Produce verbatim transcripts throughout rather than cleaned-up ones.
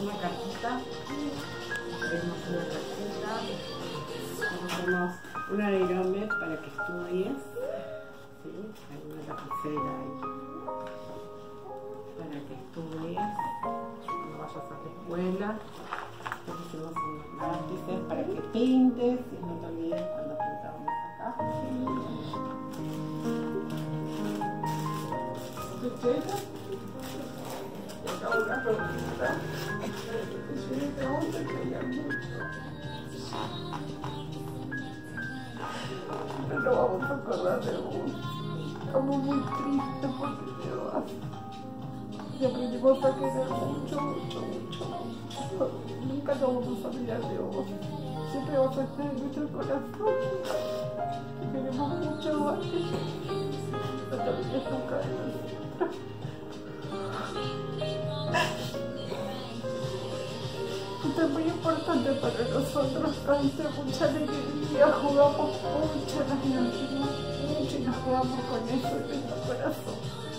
una cartita. Tenemos una cartita. Tenemos un aerome para que estudies. ¿Sí? Hay una lapicera ahí. Para que estudies cuando vayas a la escuela. Después tenemos unos lápices para que pintes y no te olvides cuando pintamos acá. ¿Te y acá una pregunta. Yo le pregunto que ella mucho. No lo vamos a acordar de vos. Estamos muy tristes porque te vas. Y aprendimos a querer mucho, mucho, mucho, mucho. Nunca nos vamos a olvidar de vos. Siempre vas a estar en nuestro corazón. Te queremos mucho, ¿vale? No te olvides nunca de nosotros. Esto es muy importante para nosotros. Trae mucha alegría, jugamos mucho, nos divertimos mucho y nos quedamos con eso en nuestro corazón.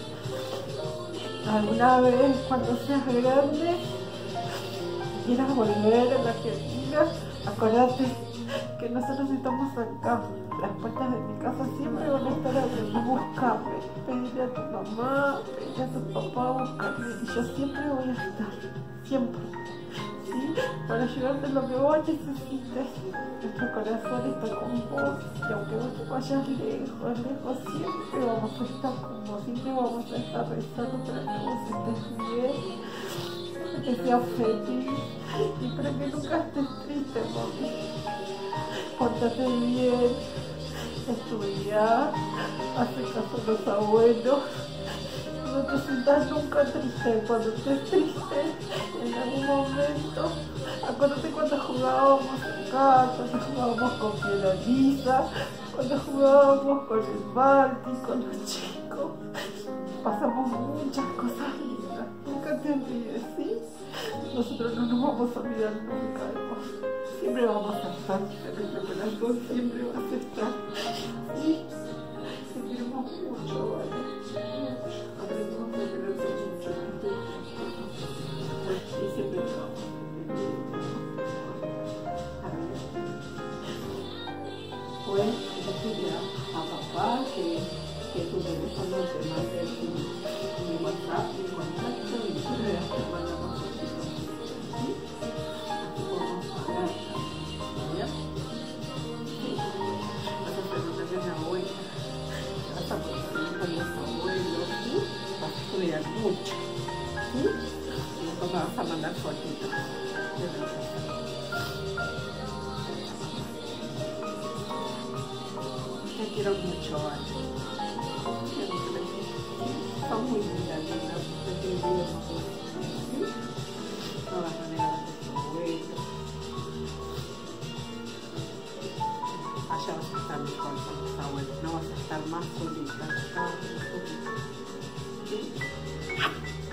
Alguna vez, cuando seas grande, quieras volver a la Argentina, acordate que nosotros estamos acá. Las puertas de mi casa siempre van a estar abiertas. Buscame, pedirle a tu mamá, pedirle a tu papá, buscarme. Y yo siempre voy a estar, siempre. ¿Sí? Para ayudarte en lo que vos necesites. Nuestro corazón está con vos. Y aunque vos te vayas lejos, lejos, siempre vamos a estar con vos. Siempre vamos a estar rezando para que vos estés bien, para que seas feliz y para que nunca estés triste, mami. Pórtate bien, estudiar, hace caso a los abuelos. No te sientas nunca triste. Cuando estés triste en algún momento, acuérdate cuando jugábamos acá, cuando jugábamos con Piedra Lisa, cuando jugábamos con el Balti, con los chicos. Pasamos muchas cosas lindas. Nunca te olvides, ¿sí? Nosotros no nos vamos a olvidar nunca de vos. Siempre vamos a estar en nuestro corazón, siempre vas a estar. ¿Sí? Te queremos mucho, ¿vale? Aprendimos a quererte mucho. Y siempre lo vamos a ver. Pues, decirle a papá que, que tu teléfono te mande mi WhatsApp, mi contacto y tú le das que mandamos fotitos. ¿Sí? Así podemos hablar. ¿Ya? Sí. Vas a preguntarle a la abuela. Vas a preguntarle con los abuelos. ¿Sí? Vas a estudiar mucho. ¿Sí? Y después me vas a mandar fotitos. Yo te lo voy a hacer. Te quiero mucho, ¿vale? Son muy lindas, lindas, te quiero mucho. ¿Sí? No vas a negar a tus abuelos. Allá vas a estar mejor con tus abuelos, no vas a estar más solita. ¿Sí?